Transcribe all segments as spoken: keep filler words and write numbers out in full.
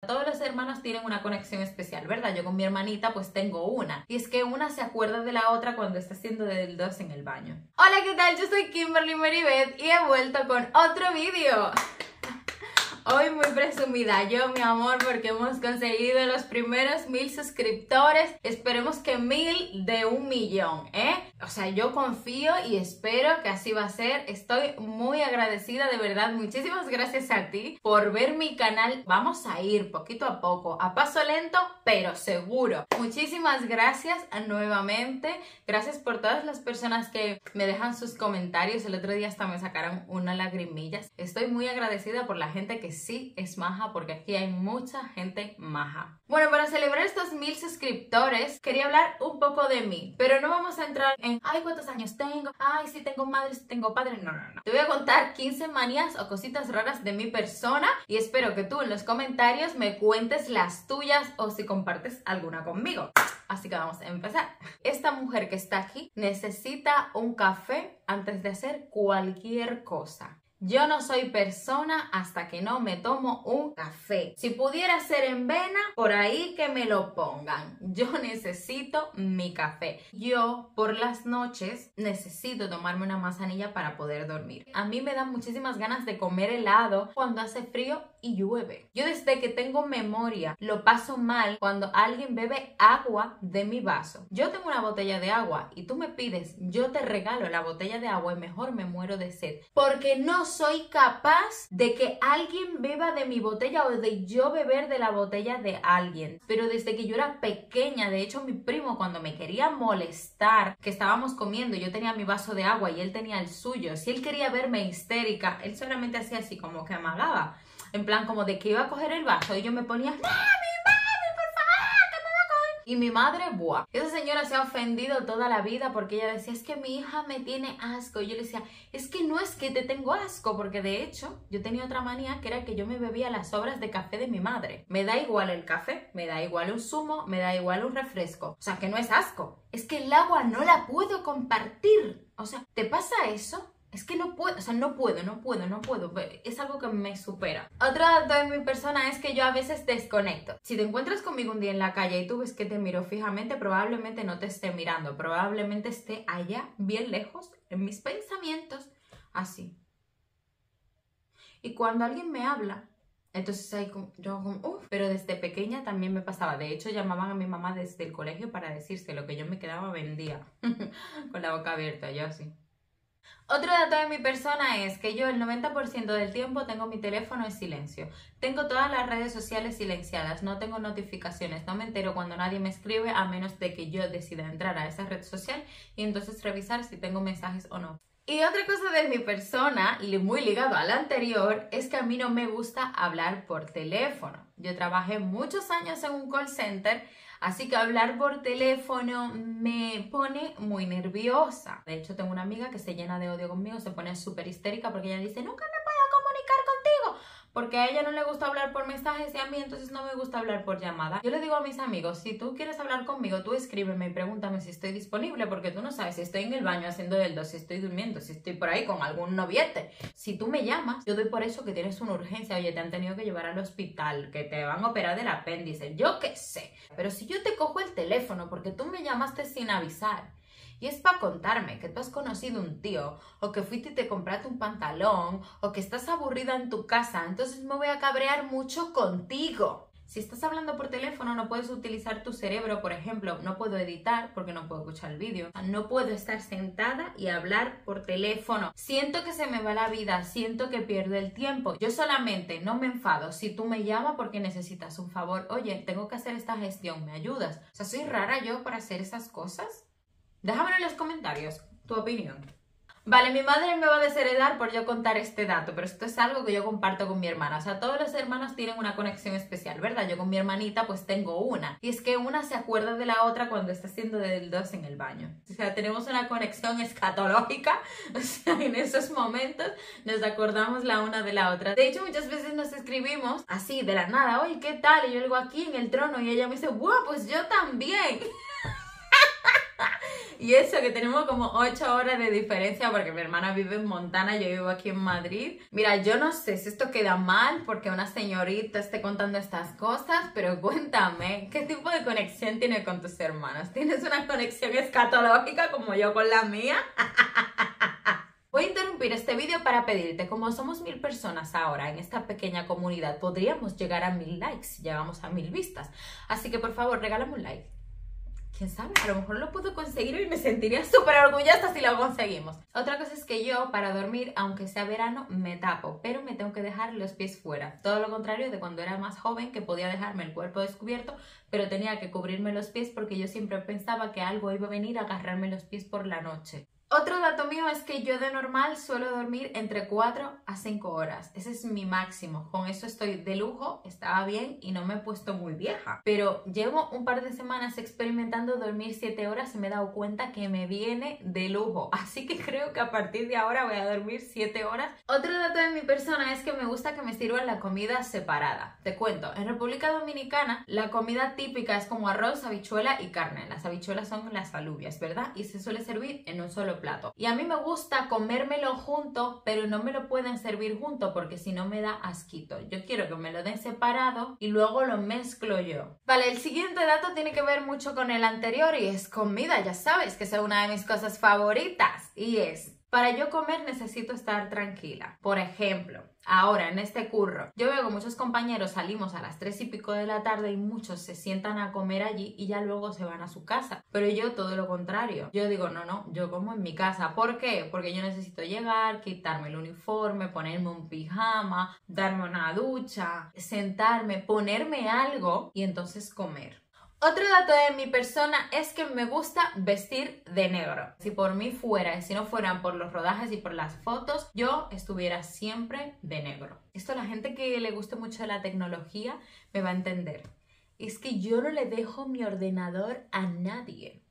todos los hermanos tienen una conexión especial, ¿verdad? Yo con mi hermanita pues tengo una. Y es que una se acuerda de la otra cuando está haciendo del dos en el baño. Hola, ¿qué tal? Yo soy Kimberly Meribeth y he vuelto con otro vídeo. Hoy muy presumida yo, mi amor, porque hemos conseguido los primeros mil suscriptores. Esperemos que mil de un millón, ¿eh? O sea, yo confío y espero que así va a ser. Estoy muy agradecida, de verdad. Muchísimas gracias a ti por ver mi canal. Vamos a ir poquito a poco, a paso lento, pero seguro. Muchísimas gracias nuevamente. Gracias por todas las personas que me dejan sus comentarios. El otro día hasta me sacaron unas lagrimillas. Estoy muy agradecida por la gente que sí es maja, porque aquí hay mucha gente maja. Bueno, para celebrar estos mil suscriptores quería hablar un poco de mí, pero no vamos a entrar en ay, cuántos años tengo, ay, si tengo madre, si tengo padre. No, no, no. Te voy a contar quince manías o cositas raras de mi persona y espero que tú en los comentarios me cuentes las tuyas o si compartes alguna conmigo. Así que vamos a empezar. Esta mujer que está aquí necesita un café antes de hacer cualquier cosa. Yo no soy persona hasta que no me tomo un café. Si pudiera ser en vena, por ahí que me lo pongan. Yo necesito mi café. Yo por las noches necesito tomarme una manzanilla para poder dormir. A mí me dan muchísimas ganas de comer helado cuando hace frío y llueve. Yo desde que tengo memoria lo paso mal cuando alguien bebe agua de mi vaso. Yo tengo una botella de agua y tú me pides, yo te regalo la botella de agua y mejor me muero de sed. Porque no soy capaz de que alguien beba de mi botella o de yo beber de la botella de alguien. Pero desde que yo era pequeña, de hecho mi primo cuando me quería molestar, que estábamos comiendo, yo tenía mi vaso de agua y él tenía el suyo. Si él quería verme histérica, él solamente hacía así como que amagaba. En plan como de que iba a coger el vaso y yo me ponía, ¡no, mi madre, por favor, que me va a coger! Y mi madre, ¡buah! Esa señora se ha ofendido toda la vida porque ella decía, es que mi hija me tiene asco. Y yo le decía, es que no es que te tengo asco, porque de hecho yo tenía otra manía que era que yo me bebía las sobras de café de mi madre. Me da igual el café, me da igual un zumo, me da igual un refresco. O sea, que no es asco. Es que el agua no la puedo compartir. O sea, ¿te pasa eso? Es que no puedo, o sea, no puedo, no puedo, no puedo. Es algo que me supera. Otro dato de mi persona es que yo a veces desconecto. Si te encuentras conmigo un día en la calle y tú ves que te miro fijamente, probablemente no te esté mirando. Probablemente esté allá, bien lejos, en mis pensamientos, así. Y cuando alguien me habla, entonces ahí como, yo como, uff, pero desde pequeña también me pasaba. De hecho, llamaban a mi mamá desde el colegio para decirse lo que yo me quedaba vendía. Con la boca abierta, yo así. Otro dato de mi persona es que yo el noventa por ciento del tiempo tengo mi teléfono en silencio. Tengo todas las redes sociales silenciadas, no tengo notificaciones, no me entero cuando nadie me escribe a menos de que yo decida entrar a esa red social y entonces revisar si tengo mensajes o no. Y otra cosa de mi persona, muy ligado a la anterior, es que a mí no me gusta hablar por teléfono. Yo trabajé muchos años en un call center, así que hablar por teléfono me pone muy nerviosa. De hecho, tengo una amiga que se llena de odio conmigo, se pone súper histérica porque ella dice, nunca me puedo comunicar contigo. Porque a ella no le gusta hablar por mensajes y a mí entonces no me gusta hablar por llamada. Yo le digo a mis amigos, si tú quieres hablar conmigo, tú escríbeme y pregúntame si estoy disponible, porque tú no sabes si estoy en el baño haciendo el dos, si estoy durmiendo, si estoy por ahí con algún noviete. Si tú me llamas, yo doy por eso que tienes una urgencia, oye, te han tenido que llevar al hospital, que te van a operar del apéndice, yo qué sé. Pero si yo te cojo el teléfono porque tú me llamaste sin avisar, y es para contarme que tú has conocido un tío, o que fuiste y te compraste un pantalón, o que estás aburrida en tu casa, entonces me voy a cabrear mucho contigo. Si estás hablando por teléfono no puedes utilizar tu cerebro, por ejemplo, no puedo editar porque no puedo escuchar el vídeo. No puedo estar sentada y hablar por teléfono. Siento que se me va la vida, siento que pierdo el tiempo. Yo solamente no me enfado si tú me llamas porque necesitas un favor. Oye, tengo que hacer esta gestión, ¿me ayudas? O sea, ¿soy rara yo para hacer esas cosas? Déjamelo en los comentarios, tu opinión. Vale, mi madre me va a desheredar por yo contar este dato, pero esto es algo que yo comparto con mi hermana. O sea, todos los hermanos tienen una conexión especial, ¿verdad? Yo con mi hermanita pues tengo una. Y es que una se acuerda de la otra cuando está haciendo del dos en el baño. O sea, tenemos una conexión escatológica. O sea, en esos momentos nos acordamos la una de la otra. De hecho, muchas veces nos escribimos así, de la nada. Oye, ¿qué tal? Y yo digo aquí en el trono y ella me dice, ¡buah, pues yo también! Y eso que tenemos como ocho horas de diferencia porque mi hermana vive en Montana, yo vivo aquí en Madrid. Mira, yo no sé si esto queda mal porque una señorita esté contando estas cosas, pero cuéntame, ¿qué tipo de conexión tienes con tus hermanos? ¿Tienes una conexión escatológica como yo con la mía? Voy a interrumpir este vídeo para pedirte, como somos mil personas ahora en esta pequeña comunidad, podríamos llegar a mil likes si llegamos a mil vistas. Así que por favor, regálame un like. ¿Quién sabe? A lo mejor lo puedo conseguir y me sentiría súper orgullosa si lo conseguimos. Otra cosa es que yo, para dormir, aunque sea verano, me tapo, pero me tengo que dejar los pies fuera. Todo lo contrario de cuando era más joven, que podía dejarme el cuerpo descubierto, pero tenía que cubrirme los pies porque yo siempre pensaba que algo iba a venir a agarrarme los pies por la noche. Otro dato mío es que yo de normal suelo dormir entre cuatro a cinco horas. Ese es mi máximo. Con eso estoy de lujo, estaba bien y no me he puesto muy vieja. Pero llevo un par de semanas experimentando dormir siete horas y me he dado cuenta que me viene de lujo. Así que creo que a partir de ahora voy a dormir siete horas. Otro dato de mi persona es que me gusta que me sirvan la comida separada. Te cuento, en República Dominicana la comida típica es como arroz, habichuela y carne. Las habichuelas son las alubias, ¿verdad? Y se suele servir en un solo plato. Y a mí me gusta comérmelo junto, pero no me lo pueden servir junto porque si no me da asquito. Yo quiero que me lo den separado y luego lo mezclo yo. Vale, el siguiente dato tiene que ver mucho con el anterior y es comida. Ya sabes que es una de mis cosas favoritas y es... Para yo comer necesito estar tranquila. Por ejemplo, ahora en este curro, yo veo que muchos compañeros salimos a las tres y pico de la tarde y muchos se sientan a comer allí y ya luego se van a su casa. Pero yo todo lo contrario. Yo digo, no, no, yo como en mi casa. ¿Por qué? Porque yo necesito llegar, quitarme el uniforme, ponerme un pijama, darme una ducha, sentarme, ponerme algo y entonces comer. Otro dato de mi persona es que me gusta vestir de negro. Si por mí fuera y si no fueran por los rodajes y por las fotos, yo estuviera siempre de negro. Esto la gente que le guste mucho la tecnología me va a entender. Es que yo no le dejo mi ordenador a nadie.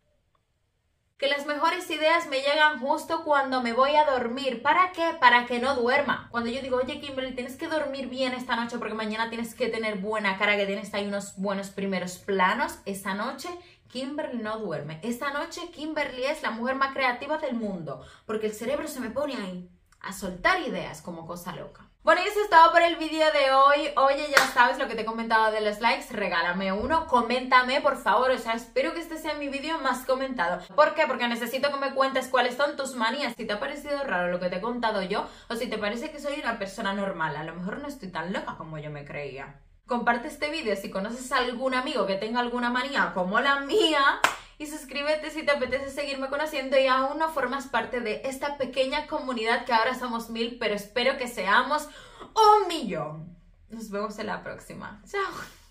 Que las mejores ideas me llegan justo cuando me voy a dormir. ¿Para qué? Para que no duerma. Cuando yo digo, oye Kimberly, tienes que dormir bien esta noche porque mañana tienes que tener buena cara, que tienes ahí unos buenos primeros planos. Esa noche Kimberly no duerme. Esta noche Kimberly es la mujer más creativa del mundo porque el cerebro se me pone ahí a soltar ideas como cosa loca. Bueno, y eso es todo por el vídeo de hoy. Oye, ya sabes lo que te he comentado de los likes, regálame uno, coméntame por favor, o sea, espero que este sea mi vídeo más comentado. ¿Por qué? Porque necesito que me cuentes cuáles son tus manías, si te ha parecido raro lo que te he contado yo, o si te parece que soy una persona normal, a lo mejor no estoy tan loca como yo me creía. Comparte este vídeo si conoces a algún amigo que tenga alguna manía como la mía. Y suscríbete si te apetece seguirme conociendo y aún no formas parte de esta pequeña comunidad que ahora somos mil, pero espero que seamos un millón. Nos vemos en la próxima. Chao.